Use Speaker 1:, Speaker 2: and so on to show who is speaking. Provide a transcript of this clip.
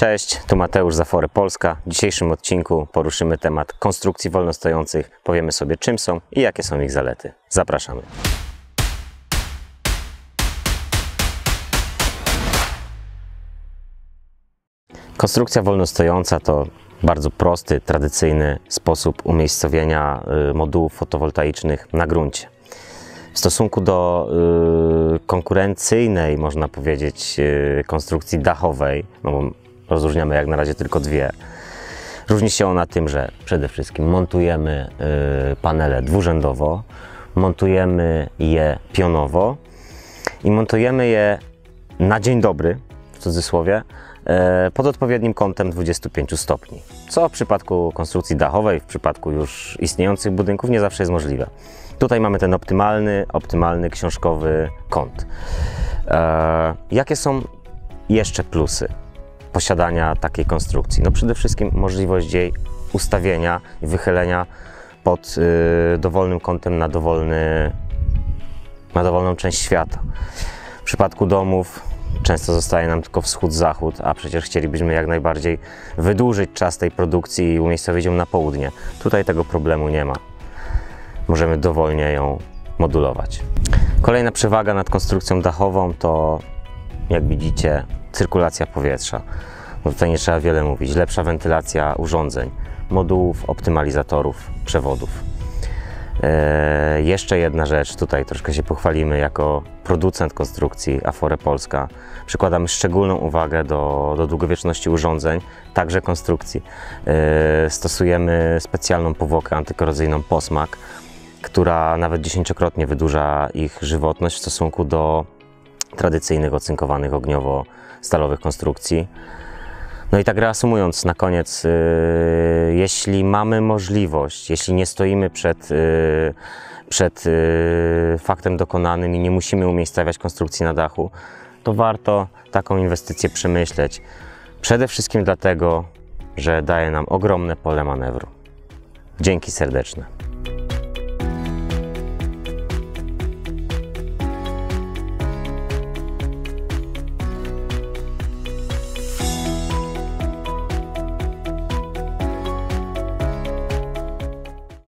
Speaker 1: Cześć, tu Mateusz z Afory Polska. W dzisiejszym odcinku poruszymy temat konstrukcji wolnostojących. Powiemy sobie, czym są i jakie są ich zalety. Zapraszamy. Konstrukcja wolnostojąca to bardzo prosty, tradycyjny sposób umiejscowienia modułów fotowoltaicznych na gruncie. W stosunku do konkurencyjnej, można powiedzieć, konstrukcji dachowej, no bo rozróżniamy jak na razie tylko dwie, różni się ona tym, że przede wszystkim montujemy panele dwurzędowo, montujemy je pionowo i montujemy je na dzień dobry, w cudzysłowie, pod odpowiednim kątem 25 stopni, co w przypadku konstrukcji dachowej, w przypadku już istniejących budynków nie zawsze jest możliwe. Tutaj mamy ten optymalny książkowy kąt. Jakie są jeszcze plusy posiadania takiej konstrukcji? No przede wszystkim możliwość jej ustawienia i wychylenia pod dowolnym kątem na dowolną część świata. W przypadku domów często zostaje nam tylko wschód-zachód, a przecież chcielibyśmy jak najbardziej wydłużyć czas tej produkcji i umiejscowić ją na południe. Tutaj tego problemu nie ma. Możemy dowolnie ją modulować. Kolejna przewaga nad konstrukcją dachową to, jak widzicie, cyrkulacja powietrza. No tutaj nie trzeba wiele mówić. Lepsza wentylacja urządzeń, modułów, optymalizatorów, przewodów. Jeszcze jedna rzecz, tutaj troszkę się pochwalimy jako producent konstrukcji Afory Polska. Przykładamy szczególną uwagę do długowieczności urządzeń, także konstrukcji. Stosujemy specjalną powłokę antykorozyjną Posmac, która nawet 10-krotnie wydłuża ich żywotność w stosunku do tradycyjnych ocynkowanych ogniowo-stalowych konstrukcji. No i tak reasumując, na koniec, jeśli mamy możliwość, jeśli nie stoimy przed faktem dokonanym i nie musimy umiejscawiać konstrukcji na dachu, to warto taką inwestycję przemyśleć. Przede wszystkim dlatego, że daje nam ogromne pole manewru. Dzięki serdeczne.